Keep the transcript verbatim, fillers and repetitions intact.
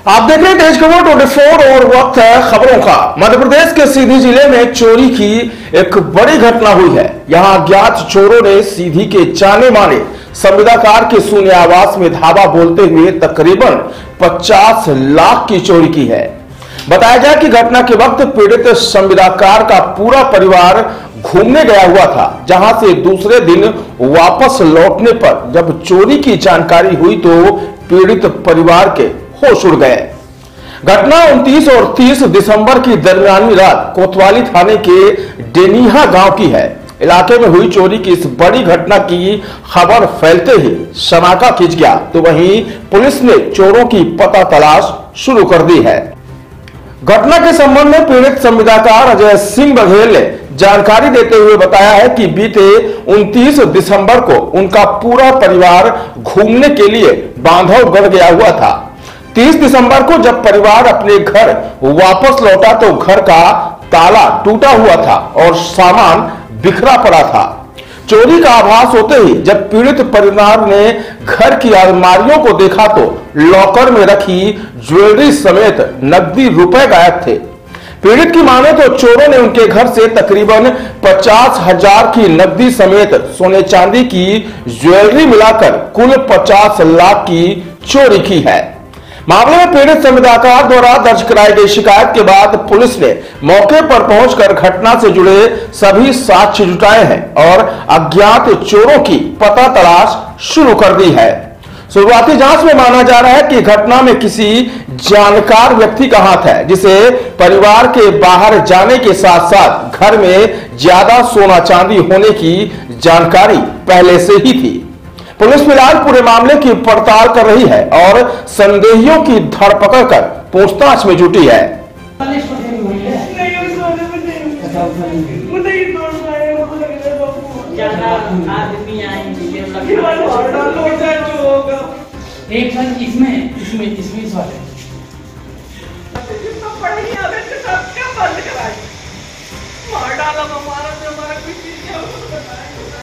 आप देख रहे हैं तेज खबर चौबीस और वक्त है खबरों का। मध्य प्रदेश के सीधी जिले में चोरी की एक बड़ी घटना हुई है। यहां अज्ञात चोरों ने सीधी के जाने माने संविदाकार के शून्य आवास में धावा बोलते हुए तकरीबन पचास लाख की चोरी की है। बताया गया कि घटना के वक्त पीड़ित संविदाकार का पूरा परिवार घूमने गया हुआ था, जहां से दूसरे दिन वापस लौटने पर जब चोरी की जानकारी हुई तो पीड़ित परिवार के होश उड़ गए। घटना उनतीस और तीस दिसंबर की दरमियानी रात कोतवाली थाने के डेनिहा गांव की है। इलाके में हुई चोरी की इस बड़ी घटना की खबर फैलते ही शनाका खिंच गया, तो वहीं पुलिस ने चोरों की पता तलाश शुरू कर दी है। घटना के संबंध में पीड़ित संविदाकार अजय सिंह बघेल ने जानकारी देते हुए बताया है कि बीते उनतीस दिसंबर को उनका पूरा परिवार घूमने के लिए बांधवगढ़ गया हुआ था। तीस दिसंबर को जब परिवार अपने घर वापस लौटा तो घर का ताला टूटा हुआ था और सामान बिखरा पड़ा था। चोरी का आभास होते ही जब पीड़ित परिवार ने घर की अलमारियों को देखा तो लॉकर में रखी ज्वेलरी समेत नकदी रुपए गायब थे। पीड़ित की माने तो चोरों ने उनके घर से तकरीबन पचास हजार की नकदी समेत सोने चांदी की ज्वेलरी मिलाकर कुल पचास लाख की चोरी की है। मामले में पीड़ित संविदाकार द्वारा दर्ज कराई गई शिकायत के बाद पुलिस ने मौके पर पहुंचकर घटना से जुड़े सभी साक्ष्य जुटाए हैं और अज्ञात चोरों की पता तलाश शुरू कर दी है। शुरुआती जांच में माना जा रहा है कि घटना में किसी जानकार व्यक्ति का हाथ है, जिसे परिवार के बाहर जाने के साथ साथ घर में ज्यादा सोना चांदी होने की जानकारी पहले से ही थी। पुलिस फिलहाल पूरे मामले की पड़ताल कर रही है और संदेहियों की धरपकड़ कर पूछताछ में जुटी है। एक साल इसमें इसमें इसमें इस वाले मार डाला हमारा हमारा कुछ